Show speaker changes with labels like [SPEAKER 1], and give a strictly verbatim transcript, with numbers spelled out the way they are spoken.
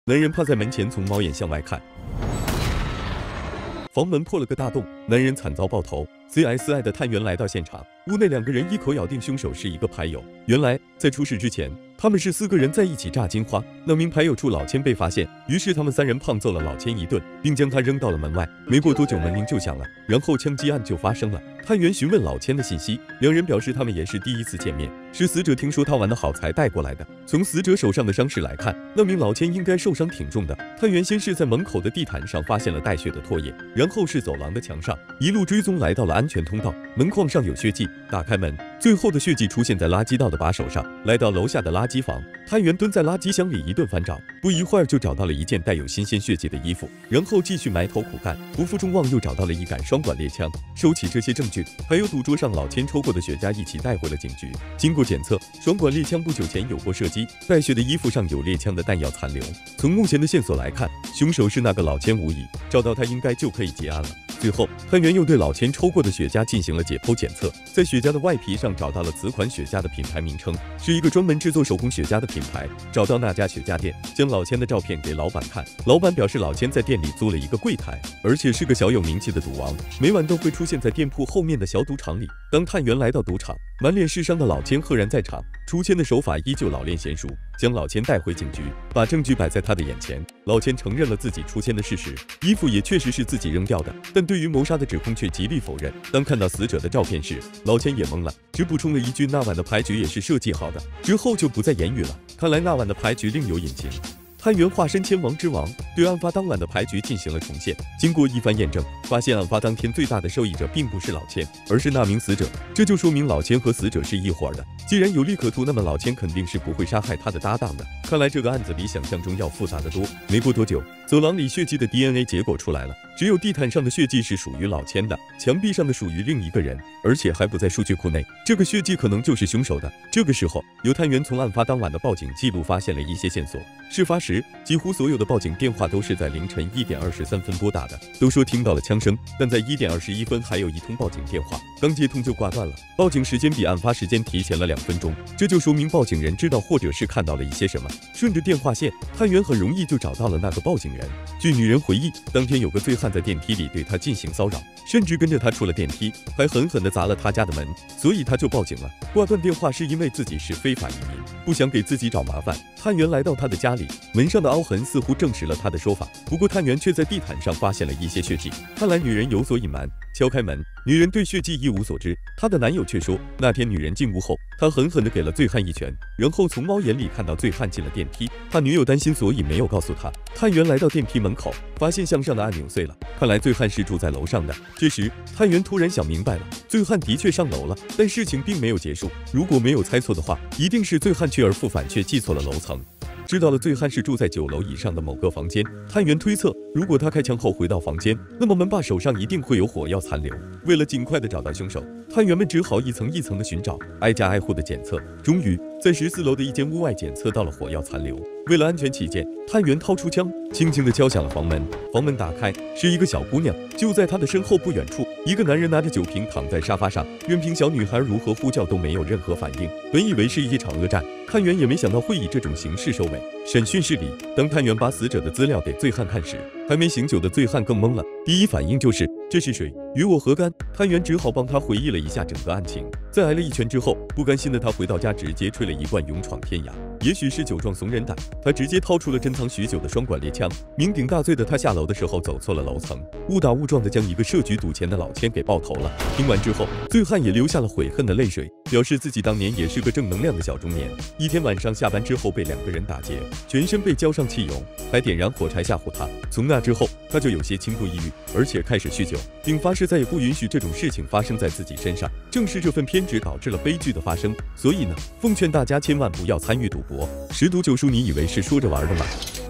[SPEAKER 1] 男人趴在门前，从猫眼向外看，房门破了个大洞，男人惨遭爆头。C S I 的探员来到现场，屋内两个人一口咬定凶手是一个牌友。原来在出事之前，他们是四个人在一起炸金花。那名牌友处老千被发现，于是他们三人胖揍了老千一顿，并将他扔到了门外。没过多久，门铃就响了，然后枪击案就发生了。探员询问老千的信息，两人表示他们也是第一次见面，是死者听说他玩得好才带过来的。从死者手上的伤势来看，那名老千应该受伤挺重的。探员先是在门口的地毯上发现了带血的唾液，然后是走廊的墙上，一路追踪来到了安全通道，门框上有血迹，打开门，最后的血迹出现在垃圾道的把手上。来到楼下的垃圾房，探员蹲在垃圾箱里一顿翻找，不一会儿就找到了一件带有新鲜血迹的衣服，然后继续埋头苦干，不负众望又找到了一杆双管猎枪。收起这些证据，还有赌桌上老千抽过的雪茄一起带回了警局。经过检测，双管猎枪不久前有过射击，带血的衣服上有猎枪的弹药残留。从目前的线索来看，凶手是那个老千无疑，找到他应该就可以结案了。最后，探员又对老千抽过的雪茄进行了解剖检测，在雪茄的外皮上找到了此款雪茄的品牌名称，是一个专门制作手工雪茄的品牌。找到那家雪茄店，将老千的照片给老板看，老板表示老千在店里租了一个柜台，而且是个小有名气的赌王，每晚都会出现在店铺后面的小赌场里。当探员来到赌场，满脸是伤的老千赫然在场，出千的手法依旧老练娴熟，将老千带回警局，把证据摆在他的眼前。老千承认了自己出千的事实，衣服也确实是自己扔掉的，但对于谋杀的指控却极力否认。当看到死者的照片时，老千也懵了，只补充了一句那晚的牌局也是设计好的，之后就不再言语了。看来那晚的牌局另有隐情。探员化身千王之王，对案发当晚的牌局进行了重现。经过一番验证，发现案发当天最大的受益者并不是老千，而是那名死者。这就说明老千和死者是一伙的。既然有利可图，那么老千肯定是不会杀害他的搭档的。看来这个案子比想象中要复杂得多。没过多久，走廊里血迹的 D N A 结果出来了，只有地毯上的血迹是属于老千的，墙壁上的属于另一个人，而且还不在数据库内。这个血迹可能就是凶手的。这个时候，有探员从案发当晚的报警记录发现了一些线索。事发时，几乎所有的报警电话都是在凌晨一点二十三分拨打的，都说听到了枪声，但在一点二十一分还有一通报警电话，刚接通就挂断了。报警时间比案发时间提前了两分钟，这就说明报警人知道或者是看到了一些什么。顺着电话线，探员很容易就找到了那个报警人。据女人回忆，当天有个醉汉在电梯里对她进行骚扰，甚至跟着她出了电梯，还狠狠地砸了她家的门，所以她就报警了。挂断电话是因为自己是非法移民，不想给自己找麻烦。探员来到她的家里，门上的凹痕似乎证实了他的说法，不过探员却在地毯上发现了一些血迹，看来女人有所隐瞒。敲开门，女人对血迹一无所知，她的男友却说，那天女人进屋后，他狠狠地给了醉汉一拳，然后从猫眼里看到醉汉进了电梯，怕女友担心，所以没有告诉他。探员来到电梯门口，发现向上的按钮碎了，看来醉汉是住在楼上的。这时，探员突然想明白了，醉汉的确上楼了，但事情并没有结束。如果没有猜错的话，一定是醉汉去而复返，却记错了楼层。知道了醉汉是住在九楼以上的某个房间，探员推测，如果他开枪后回到房间，那么门把手上一定会有火药残留。为了尽快的找到凶手，探员们只好一层一层的寻找，挨家挨户的检测，终于在十四楼的一间屋外检测到了火药残留。为了安全起见，探员掏出枪，轻轻地敲响了房门。房门打开，是一个小姑娘，就在她的身后不远处，一个男人拿着酒瓶躺在沙发上，任凭小女孩如何呼叫都没有任何反应。本以为是一场恶战，探员也没想到会以这种形式收尾。审讯室里，当探员把死者的资料给醉汉看时，还没醒酒的醉汉更懵了，第一反应就是这是谁？与我何干？探员只好帮他回忆了一下整个案情。在挨了一拳之后，不甘心的他回到家，直接吹了一罐勇闯天涯。也许是酒壮怂人胆，他直接掏出了珍藏许久的双管猎枪。酩酊大醉的他下楼的时候走错了楼层，误打误撞的将一个设局赌钱的老千给爆头了。听完之后，醉汉也流下了悔恨的泪水，表示自己当年也是个正能量的小中年。一天晚上下班之后被两个人打劫，全身被浇上汽油，还点燃火柴吓唬他。从那之后，他就有些轻度抑郁，而且开始酗酒，并发誓再也不允许这种事情发生在自己身上。正是这份偏执导致了悲剧的发生。所以呢，奉劝大家千万不要参与赌博，十赌九输，你以为是说着玩的吗？